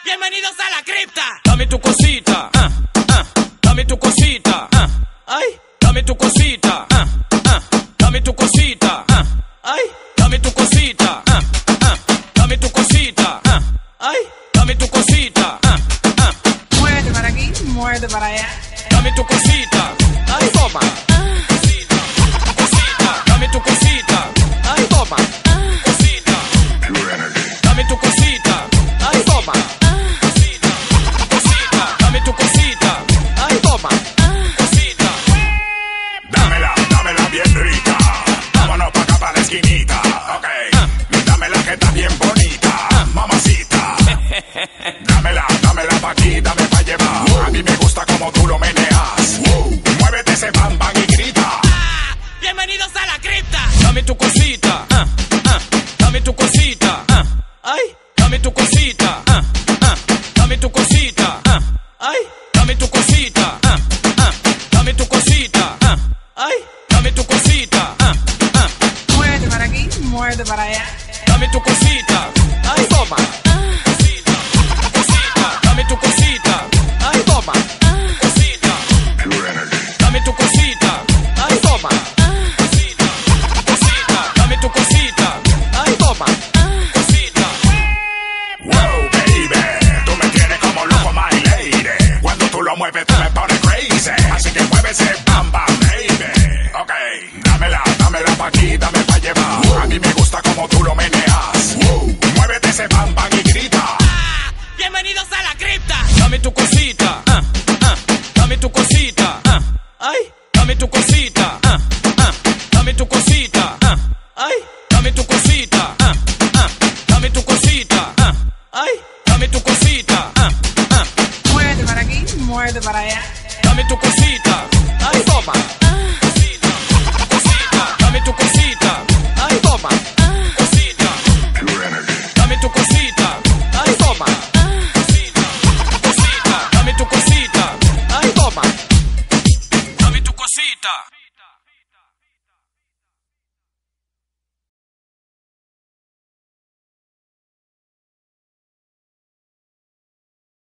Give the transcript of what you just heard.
Bienvenidos a la cripta. Dame tu cosita, dame tu cosita, ay, dame tu cosita, dame tu cosita, ay, dame tu cosita, dame tu cosita, ay, dame tu cosita, Muévete para aquí, muévete para allá. dame tu cosita, ay, toma. Cosita, dame tu cosita, ay, toma. Cosita, dame tu cosita, ay, toma. Cosita, dame tu cosita, ay, toma. Cosita, Dámela bien rica. Vámonos pa' acá pa' la esquinita. Ok. Dámela que está bien bonita. Mamacita. Dámela pa' aquí, dame pa' llevar. A mí me gusta como tú lo meneas. Muévete ese bam bam y grita. bienvenidos a la cripta. Dame tu cosita, dame tu cosita, ay, dame tu cosita, dame tu cosita, ay, dame tu cosita, dame tu cosita, ay, dame tu cosita, Muévete para aquí, muévete para allá. dame tu cosita, ay, toma. Cosita, dame tu cosita, ay, toma. Cosita, dame tu cosita, ay, toma. Cosita, dame tu cosita, ay, toma. Cosita, Wow, baby. Tú me tienes como loco, my lady. Cuando tú lo mueves, tú me pones crazy. Así que mueve ese bam bam, baby. Ok. Dámela pa' aquí, dame pa' llevar. A mí me gusta como tú lo meneas. Muévete ese bam bam y grita. bienvenidos a la cripta. Dame tu cosita, dame tu cosita, ay, dame tu cosita, dame tu cosita, ay, dame tu cosita, dame tu cosita, ay, dame tu cosita, Muévete para aquí, muévete para allá. dame tu cosita, ay, toma.